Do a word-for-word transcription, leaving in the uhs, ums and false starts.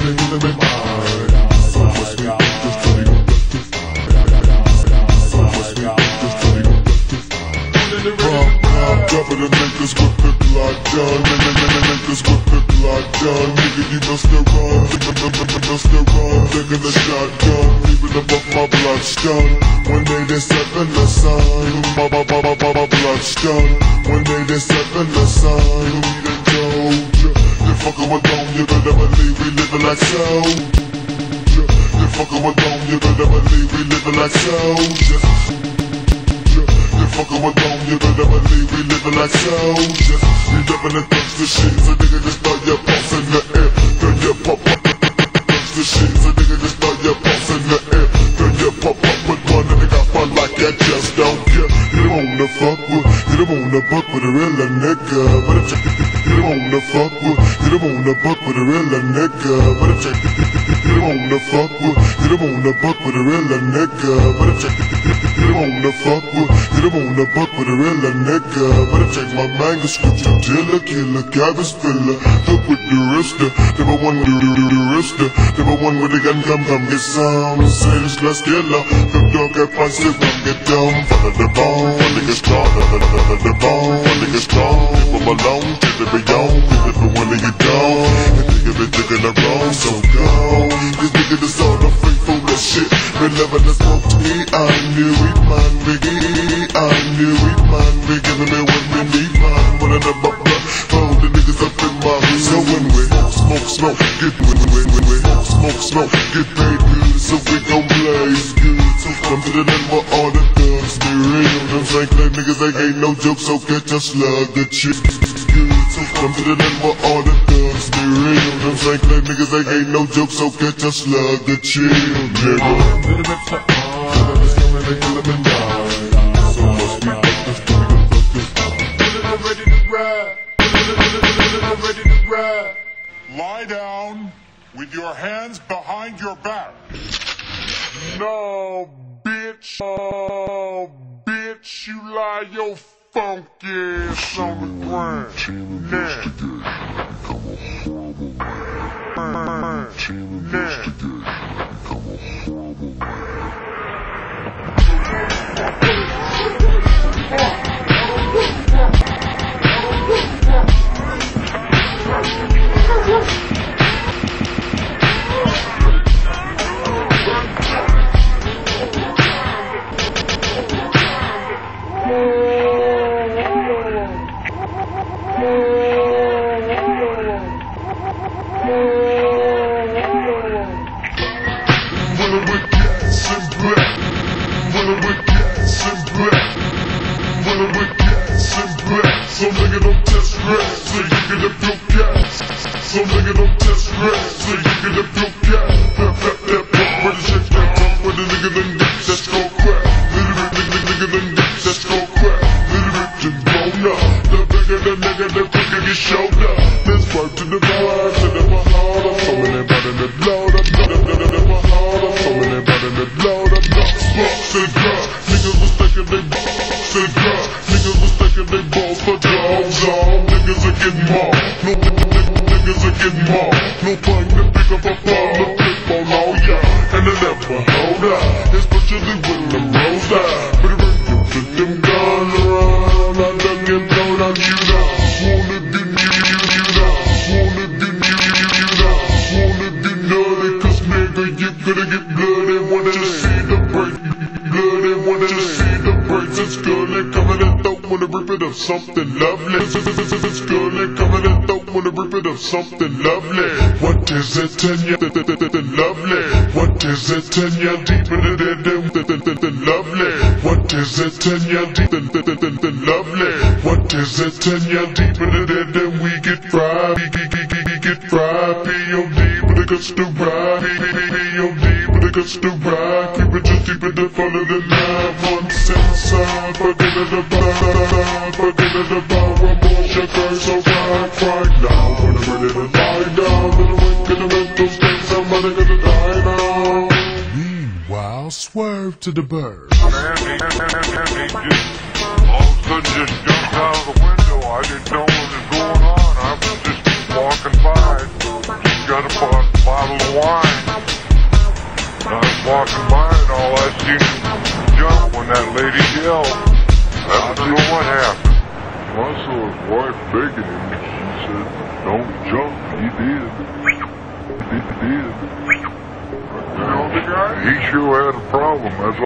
killing me hard. So much sweet, just tell me who left it. So much sweet, just tell me who left it. Pop, pop, dropping the niggas with the Glock done. Niggas with the Glock done. Nigga, you must have run. Must have run. Taking the shotgun. Leaving them off my blood stun. When they did seven the sun. My, my, my, my, my blood stun. When they did seven the sun. We done told ya. They fucking with them, you better believe we living like soldiers. They fucking with them, you better believe we living like soldiers. They fucking with them, you better believe we living like soldiers. We living in thugs shit, so nigga just throw your pulse in the air. Turn your pop up, thugs shit, so nigga just throw your pulse in the air. Turn your pop up with one, and they got fun like that, just don't care. You don't wanna fuck with, you don't wanna fuck with a real nigga, but check it. You don't wanna fuck with, you don't wanna fuck with a real nigga, but check it. You don't wanna fuck with, you don't wanna fuck with a real nigga, but check it. You don't wanna fuck with, you don't wanna fuck with a real nigga, but check my mango scripture, dealer, killer, cabbage filler, took with the wrister, number one do do do the wrister, number one with the gun, come come get some, say this less killer, the dog get punches, come get down, follow the bone, one nigga strong, follow the bone, one nigga strong, leave them alone, till they be gone, leave it for one nigga gone, and nigga been taking the wrong, so gone, this nigga is all the faithful as shit, been loving the smoke to me, I knew it, man, biggie, I knew it, man, we giving me what we need, man, one of the buckler, hold the niggas up in my hood, so when we smoke, smoke, get when we, when we smoke, smoke, get paid good, so we gon' blaze good, so come to the end for all the thugs, be real, them Frank like niggas, they ain't no joke, so catch a slug, the chick good, so come to the end for all the thugs, be real, them Frank like niggas, they ain't no joke, so catch a slug, the chill, nigga. Little bit for all, I'm just coming to kill them and die, so much sweet, just tell me who left it. Ready to ride, ready to ride. Lie down with your hands behind your back. No, bitch. Oh, bitch, you lie your funky ass on the ground. Team investigation, become a horrible man. Team investigation, become a horrible man. Some nigga don't test rest, so you get a few cats. Some nigga don't test rest, so you get a few cats. Pep, pep, pep, pep, where the shit came from, where the nigga done dip, that's gon' crack. Little bit, nigga, nigga done dip, that's gon' crack. Little bit, just blown up. The bigger the nigga, the quicker get showed up. This work to the bar, to the heart, I'm throwing it out in the blood up. To my heart, I'm throwing it out in the blood up. Smoke, cigars, niggas was thinking they cigars. Niggas was thinking they balls for dogs on. Niggas are getting mauled. No niggas are getting mauled. No point to pick up a ball of flip on all y'all. And they never hold up. Especially when the rolls out. But it bring you to them guns around. I done get blown out, you know. Wanna do you, you, you know. Wanna do you, you, you know. Wanna do nutty, cause nigga, you gonna get bloody. Wanna see the break. Bloody, wanna see the breaks. It's good, they coming and throw. Wanna rip it up something lovely. It's good, they coming and throw. Wanna rip it up something lovely. What is it in you? Lovely. What is it in you? Deep in the lovely. What is it in you? Deep in the lovely. What is it in you? Deep in the then we get fried. We get fried. P O D, but it gets to ride. P O D, but it gets to ride. Keep it just deep in the follow the line. One side, forget it about, forget it about. One more sugar, so right, right now. When I'm ready to die down, little wink in the mental state, somebody gonna die now. Meanwhile, swerve to the bird. Man, he, he, he, he just all of a sudden just jumped out of the window. I didn't know what was going on. I was just walking by. Just got a bottle Yo, I don't know what happened. I saw his wife begging him. She said, don't jump. He did. He did. You know the guy? He sure had a problem. That's